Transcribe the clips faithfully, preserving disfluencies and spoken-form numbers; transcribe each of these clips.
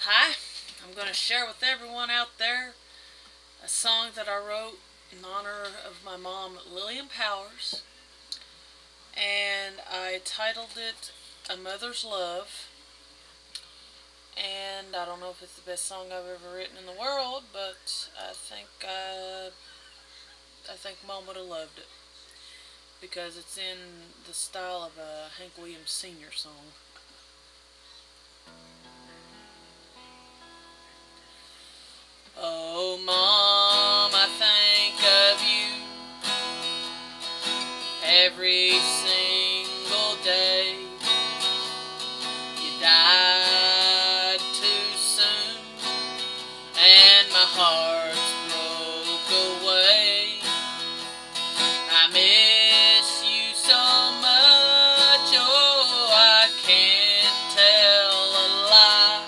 Hi, I'm going to share with everyone out there a song that I wrote in honor of my mom, Lillian Powers, and I titled it A Mother's Love. And I don't know if it's the best song I've ever written in the world, but I think uh, I think Mom would have loved it because it's in the style of a Hank Williams Senior song. Oh, Mom, I think of you every single day. You died too soon, and my heart's broke away. I miss you so much, oh, I can't tell a lie.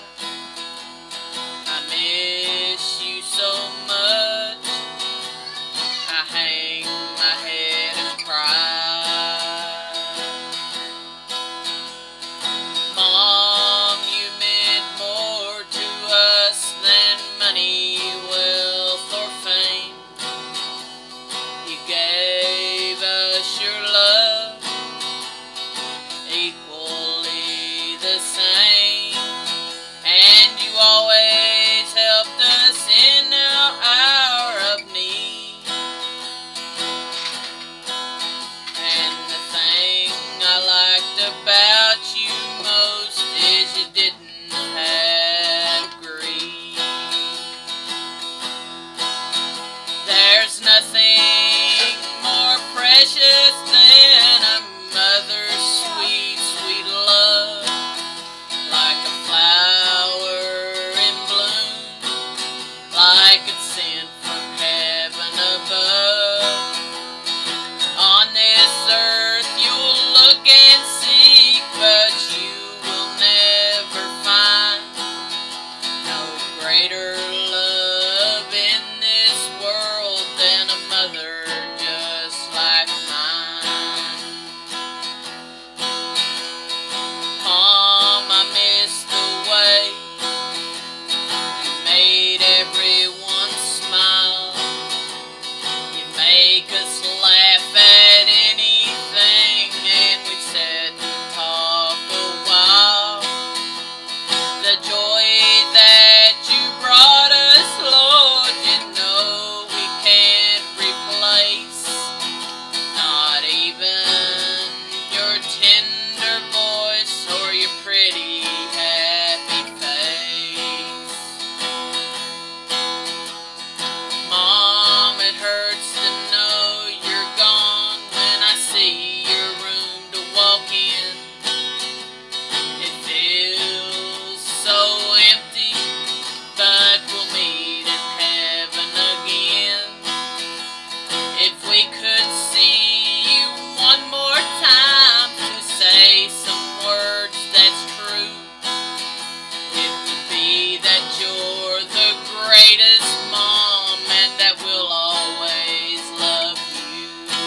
I miss you so much, I hang my head and cry. Mom, you meant more to us than money, wealth, or fame. You gave us your love, equally the same, and you always helped us in our hour of need. And the thing I liked about you most is you didn't have greed. There's nothing more precious than a mother's sweet, sweet love, like a flower in bloom, like it's sent from heaven above. On this earth you'll look and seek, but you will never find no greater love in this world than a mother just like mine. Mom, I miss the way you made everyone smile. You make us laugh at anything, and we'd sit and talk a while. The joy that you brought us, Lord, you know we can't replace. Not even your tender voice or your pretty happy face. Mom, it hurts to know you're gone when I see your room to walk in. It feels so empty, but we'll meet in heaven again. If we could see you one more time to say some words that's true, it would be that you're the greatest mom and that we'll always love you.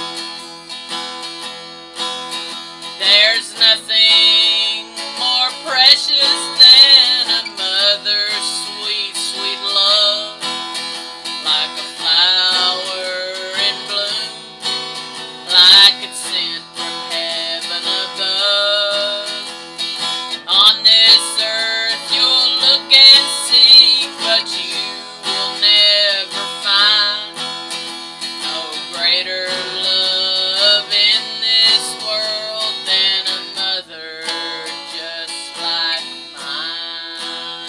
There's nothing more precious than a mother's sweet, sweet love, like a flower in bloom, like it's sent from heaven above. On this earth you'll look and seek, but you will never find no greater love in this world than a mother just like mine.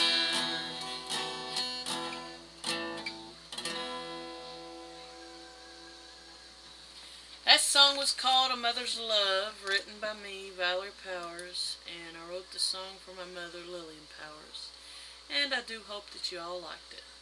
That song was called A Mother's Love, written by me, Valerie Powers, and I wrote the song for my mother, Lillian Powers. And I do hope that you all liked it.